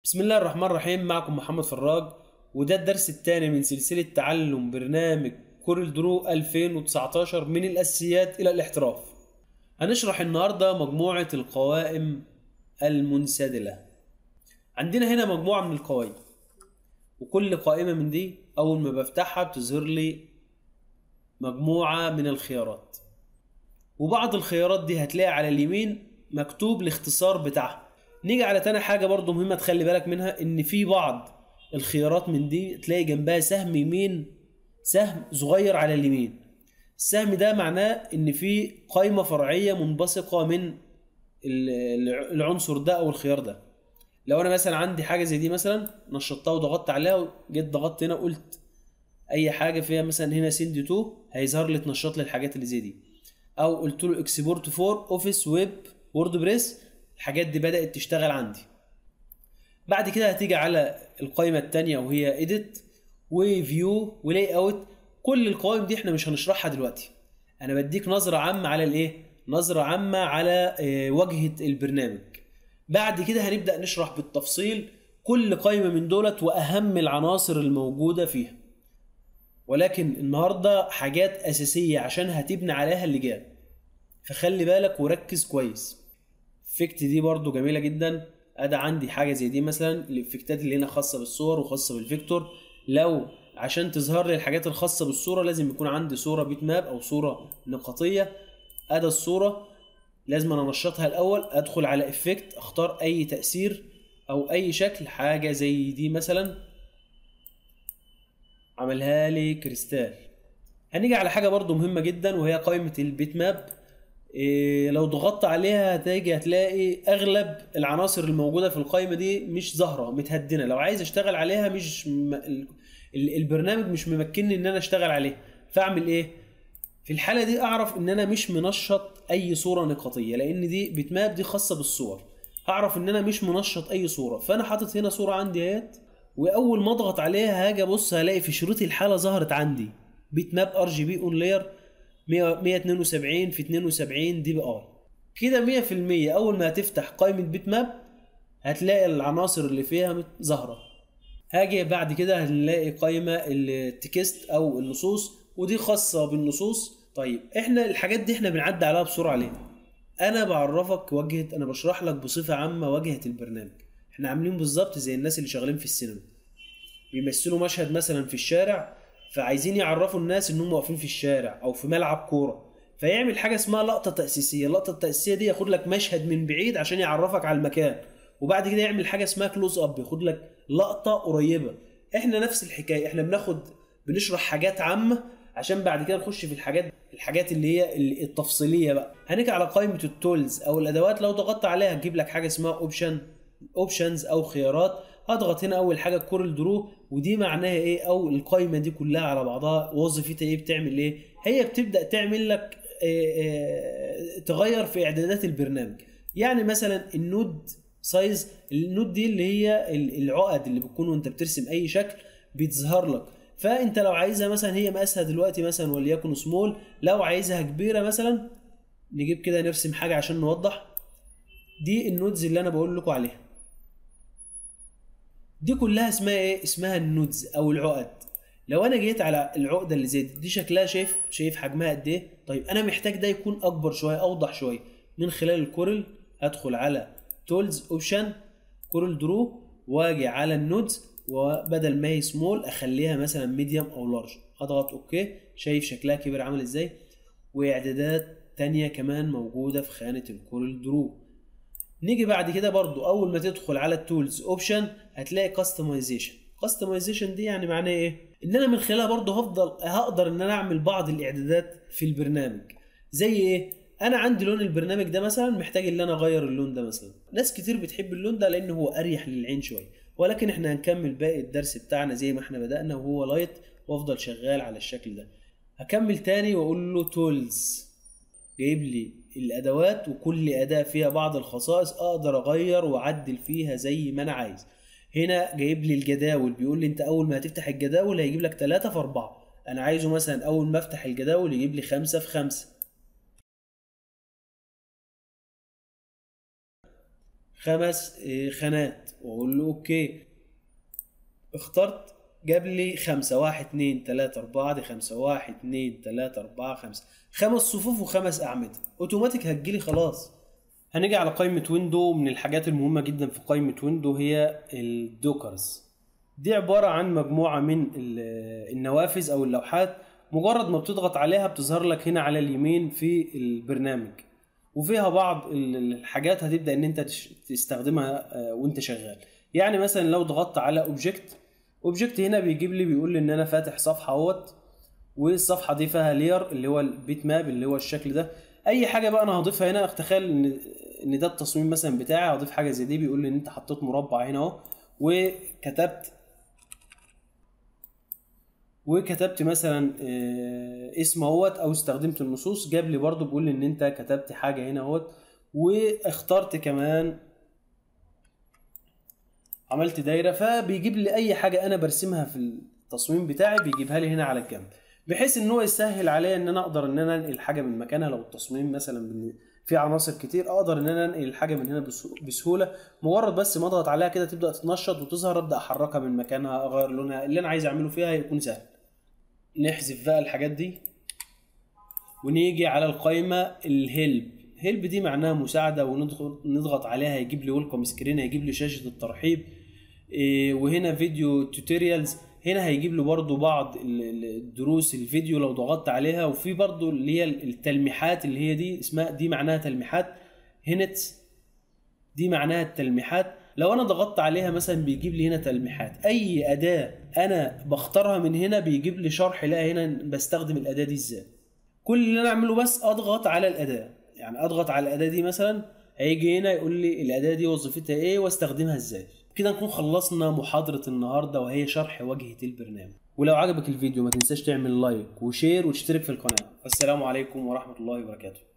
بسم الله الرحمن الرحيم. معكم محمد فراج، وده الدرس الثاني من سلسلة تعلم برنامج كورل درو 2019 من الأساسيات إلى الاحتراف. هنشرح النهاردة مجموعة القوائم المنسدلة. عندنا هنا مجموعة من القوائم، وكل قائمة من دي أول ما بفتحها بتظهر لي مجموعة من الخيارات، وبعض الخيارات دي هتلاقي على اليمين مكتوب الاختصار بتاعها. نيجي على تاني حاجة برضو مهمة تخلي بالك منها، ان في بعض الخيارات من دي تلاقي جنبها سهم يمين، سهم صغير على اليمين. السهم ده معناه ان في قائمة فرعية منبثقة من العنصر ده او الخيار ده. لو انا مثلا عندي حاجة زي دي مثلا نشطتها وضغطت عليها وجيت ضغطت هنا قلت اي حاجة فيها مثلا هنا سند تو، هيظهر لي تنشط لي الحاجات اللي زي دي. او قلت له اكسبورت فور اوفيس ويب وورد بريس، الحاجات دي بدأت تشتغل عندي. بعد كده هتيجي على القائمة التانية وهي ايديت وفيو ولاي اوت. كل القوائم دي احنا مش هنشرحها دلوقتي، انا بديك نظرة عامة على الايه، نظرة عامة على واجهة البرنامج. بعد كده هنبدأ نشرح بالتفصيل كل قائمة من دولت واهم العناصر الموجودة فيها، ولكن النهاردة حاجات اساسية عشان هتبني عليها اللجان، فخلي بالك وركز كويس. الافكت دي برضو جميله جدا. ادي عندي حاجه زي دي مثلا، الافكتات اللي هنا خاصه بالصور وخاصه بالفيكتور. لو عشان تظهر لي الحاجات الخاصه بالصوره لازم يكون عندي صوره بيت ماب او صوره نقطيه. ادي الصوره لازم انا انشطها الاول، ادخل على افكت اختار اي تاثير او اي شكل. حاجه زي دي مثلا عملها لي كريستال. هنيجي على حاجه برضو مهمه جدا وهي قائمه البيت ماب. لو ضغطت عليها هتلاقي اغلب العناصر الموجوده في القائمه دي مش ظاهره، متهدنه. لو عايز اشتغل عليها مش البرنامج مش ممكنني ان انا اشتغل عليها، فاعمل ايه في الحاله دي؟ اعرف ان انا مش منشط اي صوره نقطيه، لان دي بيت ماب دي خاصه بالصور. هعرف ان انا مش منشط اي صوره، فانا حاطط هنا صوره عندي اهيت، واول ما اضغط عليها هاجي ابص هلاقي في شروط الحاله ظهرت عندي بيت ماب ار جي بي اون لاير 172 في 72 دي بي ار. كده 100%. اول ما هتفتح قائمه بيت ماب هتلاقي العناصر اللي فيها ظاهره. هاجي بعد كده هنلاقي قائمه التكست او النصوص، ودي خاصه بالنصوص. طيب احنا الحاجات دي احنا بنعدي عليها بسرعه ليه؟ انا بعرفك واجهه، انا بشرح لك بصفه عامه واجهه البرنامج. احنا عاملين بالظبط زي الناس اللي شغالين في السينما، بيمثلوا مشهد مثلا في الشارع، فعايزين يعرفوا الناس انهم واقفين في الشارع او في ملعب كوره، فيعمل حاجه اسمها لقطه تاسيسيه. اللقطه التاسيسيه دي ياخد لك مشهد من بعيد عشان يعرفك على المكان، وبعد كده يعمل حاجه اسمها كلوز اب ياخد لك لقطه قريبه. احنا نفس الحكايه، احنا بنشرح حاجات عامه عشان بعد كده نخش في الحاجات اللي هي التفصيليه بقى. هنيجي على قائمه التولز او الادوات، لو ضغطت عليها هتجيب لك حاجه اسمها اوبشنز او خيارات. هضغط هنا اول حاجه كورل درو، ودي معناها ايه؟ او القائمه دي كلها على بعضها وظيفتها ايه؟ بتعمل ايه؟ هي بتبدا تعمل لك تغير في اعدادات البرنامج. يعني مثلا النود سايز، النود دي اللي هي العقد اللي بتكون وانت بترسم اي شكل بتظهر لك. فانت لو عايزها مثلا هي مقاسها دلوقتي مثلا وليكن سمول، لو عايزها كبيره مثلا نجيب كده نرسم حاجه عشان نوضح. دي النودز اللي انا بقول لكم عليها، دي كلها اسمها ايه؟ اسمها النودز او العقد. لو انا جيت على العقده اللي زي دي شكلها، شايف حجمها قد ايه؟ طيب انا محتاج ده يكون اكبر شويه، اوضح شويه. من خلال الكورل هدخل على تولز اوبشن كورل درو، واجي على النودز، وبدل ما هي سمول اخليها مثلا ميديوم او لارج. اضغط اوكي. شايف شكلها كبير عامل ازاي؟ واعدادات تانية كمان موجوده في خانه الكورل درو. نيجي بعد كده برضو اول ما تدخل على التولز اوبشن هتلاقي كاستمايزيشن دي يعني معناه ايه؟ ان انا من خلالها برضو هقدر ان انا اعمل بعض الاعدادات في البرنامج. زي ايه؟ انا عندي لون البرنامج ده مثلا محتاج ان انا اغير اللون ده مثلا. ناس كتير بتحب اللون ده لانه هو اريح للعين شويه، ولكن احنا هنكمل باقي الدرس بتاعنا زي ما احنا بدأنا وهو لايت، وافضل شغال على الشكل ده. هكمل تاني واقول له تولز، جايب لي الادوات وكل اداة فيها بعض الخصائص اقدر اغير واعدل فيها زي ما انا عايز. هنا جايب لي الجداول، بيقول لي انت اول ما هتفتح الجداول هيجيب لك 3 في 4. انا عايزه مثلا اول ما افتح الجداول يجيب لي 5 في 5. 5 خانات واقول له اوكي. اخترت، جاب لي 5 1 2 3 4، دي 5 1 2 3 4 5، 5 صفوف و5 اعمده اوتوماتيك هتجيلي خلاص. هنيجي على قائمة ويندو. من الحاجات المهمة جدا في قائمة ويندو هي الدوكرز. دي عبارة عن مجموعة من النوافذ او اللوحات، مجرد ما بتضغط عليها بتظهر لك هنا على اليمين في البرنامج، وفيها بعض الحاجات هتبدأ ان انت تستخدمها وانت شغال. يعني مثلا لو ضغطت على اوبجكت هنا بيجيب لي، بيقول لي ان انا فاتح صفحة اهوت، والصفحة دي فيها لير اللي هو البيت ماب اللي هو الشكل ده. اي حاجة بقى انا هضيفها هنا، تخيل ان ده التصميم مثلا بتاعي، هضيف حاجة زي دي، بيقول لي ان انت حطيت مربع هنا اهو، وكتبت مثلا اسم اهوت، او استخدمت النصوص، جاب لي برضو بيقول لي ان انت كتبت حاجه هنا اهوت. واخترت كمان، عملت دايره، فبيجيب لي اي حاجه انا برسمها في التصميم بتاعي بيجيبها لي هنا على الجنب، بحيث ان هو يسهل عليا ان انا اقدر ان انا انقل حاجه من مكانها. لو التصميم مثلا في عناصر كتير، اقدر ان انا انقل الحاجه من هنا بسهوله، مجرد بس ما اضغط عليها كده تبدا تتنشط وتظهر، ابدا احركها من مكانها، اغير لونها، اللي انا عايز اعمله فيها يكون سهل. نحذف بقى الحاجات دي ونيجي على القائمه الهيلب دي معناها مساعده، ونضغط عليها يجيب لي ويلكم سكرين، هيجيب لي شاشه الترحيب. وهنا فيديو توتوريالز، هنا هيجيب لي برضو بعض الدروس الفيديو لو ضغطت عليها. وفي برضو اللي هي التلميحات، اللي هي دي اسمها، دي معناها تلميحات. هنتس دي معناها التلميحات، لو انا ضغطت عليها مثلا بيجيب لي هنا تلميحات. اي اداة انا بختارها من هنا بيجيب لي شرح لها هنا بستخدم الاداة دي ازاي. كل اللي انا اعمله بس اضغط على الاداة، يعني اضغط على الاداة دي مثلا، هيجي هنا يقول لي الاداة دي وظيفتها ايه واستخدمها ازاي. كده نكون خلصنا محاضرة النهاردة، وهي شرح واجهة البرنامج. ولو عجبك الفيديو ما تنساش تعمل لايك وشير وتشترك في القناة. والسلام عليكم ورحمة الله وبركاته.